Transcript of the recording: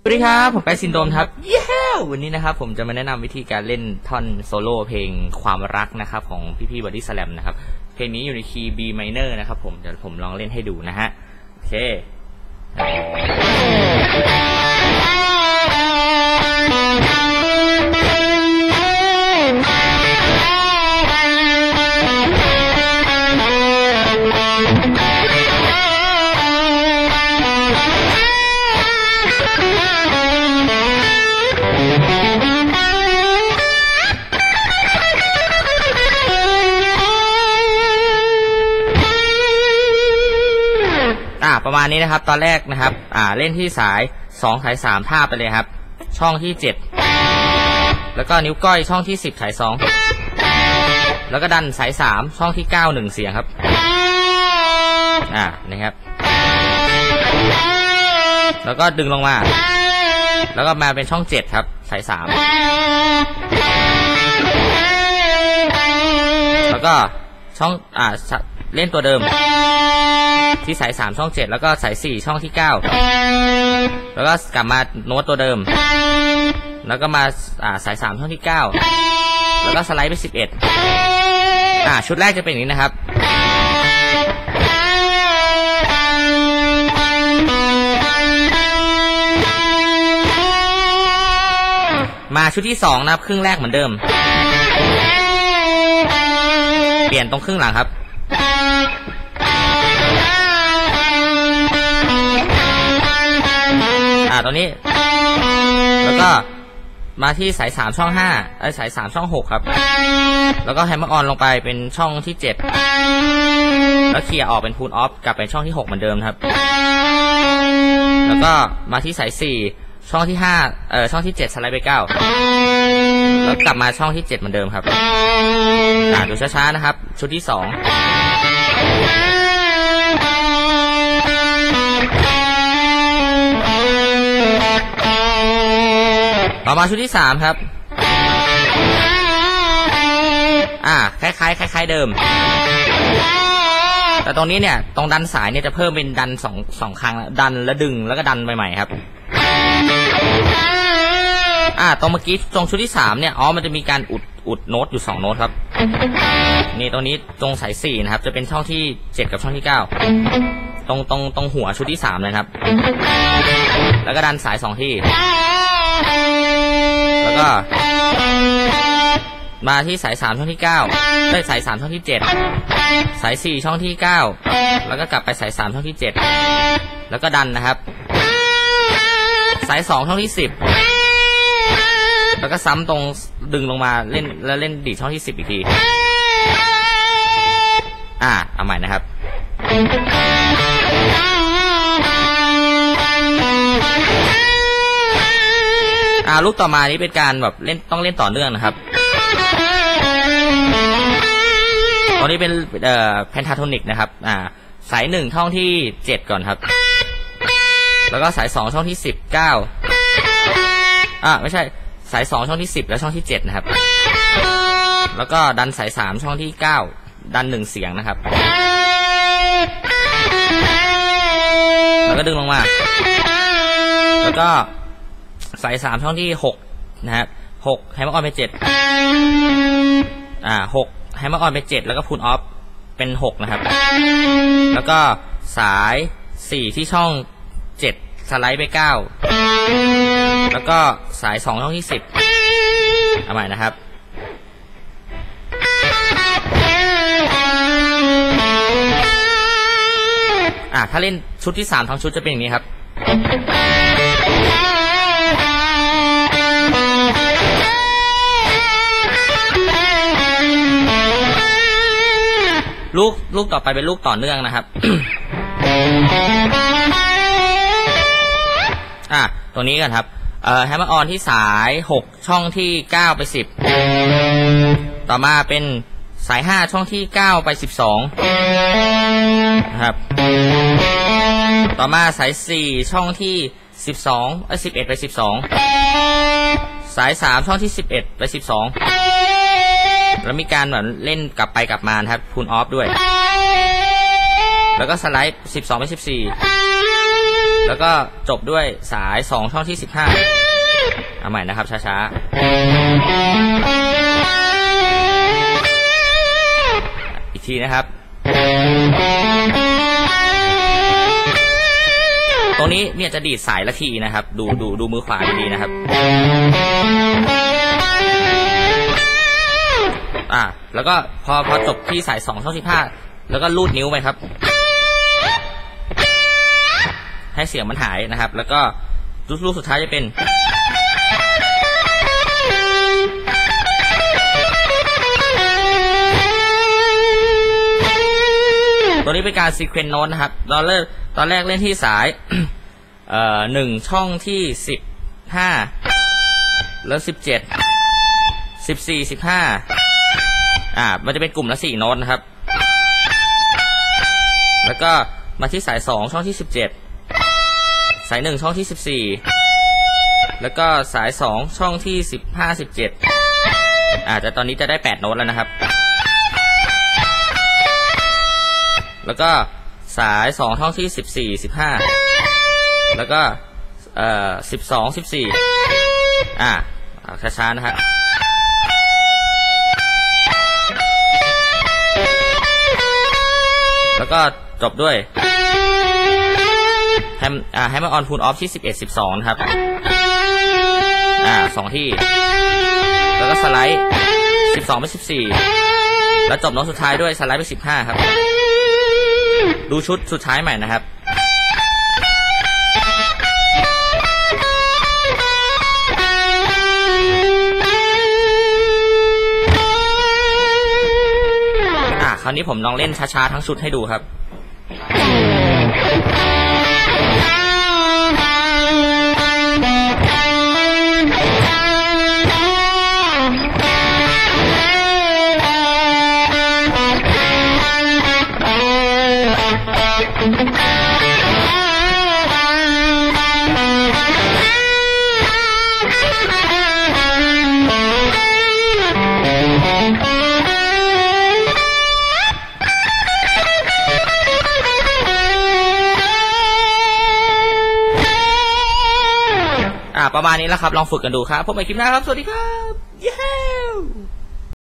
วัสดีครับผมไปซินโดรมครับเย้วันนี้นะครับผมจะมาแนะนำวิธีการเล่นท่อนโซโล่เพลงความรักนะครับของพี่ๆบอดี้สแลมนะครับเพลงนี้อยู่ในคีย์ B minor นะครับผมเดี๋ยวผมลองเล่นให้ดูนะฮะโอเคประมาณนี้นะครับตอนแรกนะครับเล่นที่สาย2สาย3ท่าไปเลยครับช่องที่7แล้วก็นิ้วก้อยช่องที่10สาย2แล้วก็ดันสาย3ช่องที่9 1เสียงครับนะครับแล้วก็ดึงลงมาแล้วก็มาเป็นช่อง7ครับสาย3แล้วก็ช่องเล่นตัวเดิมที่สาย3ช่อง7แล้วก็สาย4ช่องที่9แล้วก็กลับมาโน้ตตัวเดิมแล้วก็มาสาย3ช่องที่9แล้วก็สไลด์ไป11ชุดแรกจะเป็นอย่างนี้นะครับมาชุดที่2นะครับครึ่งแรกเหมือนเดิมเปลี่ยนตรงครึ่งหลังครับตอนนี้แล้วก็มาที่สาย3ช่อง5สาย3ช่อง6ครับแล้วก็แฮมเมอร์ออนลงไปเป็นช่องที่7แล้วเคลียร์ออกเป็นพูลออฟกลับไปช่องที่6เหมือนเดิมครับแล้วก็มาที่สาย4ช่องที่5ช่องที่7สไลด์ไป9แล้วกลับมาช่องที่7เหมือนเดิมครับดูช้าๆนะครับชุดที่2ต่อมาชุดที่3ครับคล้ายๆเดิมแต่ตรงนี้เนี่ยตรงดันสายเนี่ยจะเพิ่มเป็นดันสองครั้งดันแล้วดึงแล้วก็ดันใหม่ๆครับตรงเมื่อกี้ตรงชุดที่3เนี่ยมันจะมีการอุดโน้ตอยู่2โน้ตครับนี่ตรงนี้ตรงสาย4นะครับจะเป็นช่องที่7กับช่องที่9ตรงหัวชุดที่3เลยครับแล้วก็ดันสาย2ที่แล้วก็มาที่สาย3ช่องที่9ได้สาย3ช่องที่7สาย4ช่องที่9แล้วก็กลับไปสาย3ช่องที่7แล้วก็ดันนะครับสาย2ช่องที่10แล้วก็ซ้ำตรงดึงลงมาเล่นแล้วเล่นดีดช่องที่10อีกทีเอาใหม่นะครับลูกต่อมานี้เป็นการแบบเล่นต้องเล่นต่อเนื่องนะครับตอนนี้เป็นเพนทาโทนิกนะครับสาย1ช่องที่7ก่อนครับแล้วก็สาย2ช่องที่10 9ไม่ใช่สาย2ช่องที่10และช่องที่7นะครับแล้วก็ดันสาย3ช่องที่9ดัน1เสียงนะครับแล้วก็ดึงลงมาแล้วก็สาย3ช่องที่6นะครับ6แฮมเมอร์ออนไป7 6แฮมเมอร์ออนไป7แล้วก็พูลออฟเป็น6นะครับแล้วก็สาย4ที่ช่อง7สไลด์ไป9แล้วก็สาย2ช่องที่10เอาใหม่นะครับถ้าเล่นชุดที่3ทั้งชุดจะเป็นอย่างนี้ครับลูกต่อไปเป็นลูกต่อเนื่องนะครับ ตัวนี้กันครับแฮมเมอร์ออนที่สาย6ช่องที่9ไป10ต่อมาเป็นสาย5ช่องที่9ไป12นะครับต่อมาสาย4ช่องที่11ไป12สาย3ช่องที่11ไป12แล้วมีการแบบเล่นกลับไปกลับมาครับพูลออฟด้วยแล้วก็สไลด์12ไป14 แล้วก็จบด้วยสาย2ช่องที่15เอาใหม่นะครับช้าๆอีกทีนะครับตรงนี้เนี่ยจะดีดสายละทีนะครับดูมือขวาดีๆนะครับแล้วก็พอจบที่สาย2ช่อง15แล้วก็ลูดนิ้วไปครับให้เสียงมันหายนะครับแล้วก็ลูกสุดท้ายจะเป็นตัวนี้เป็นการซีเควนต์โน้ตนะครับตอนแรกเล่นที่สาย1ช่องที่15แล้ว17 14 15มันจะเป็นกลุ่มละ4โน้ตนะครับแล้วก็มาที่สาย2ช่องที่17สาย1ช่องที่14แล้วก็สาย2ช่องที่15 17แต่ตอนนี้จะได้8โน้ตแล้วนะครับแล้วก็สาย2ช่องที่14 15แล้วก็12 14ช้าๆนะฮะแล้วก็จบด้วยให้มาออนพูลออฟที่11 12นะครับ2ที่แล้วก็สไลด์12ไป14แล้วจบโน้ตสุดท้ายด้วยสไลด์ไป15ครับดูชุดสุดท้ายใหม่นะครับคราวนี้ผมลองเล่นช้าๆทั้งชุดให้ดูครับประมาณนี้แล้วครับลองฝึกกันดูครับพบกันคลิปหน้าครับสวัสดีครับเย้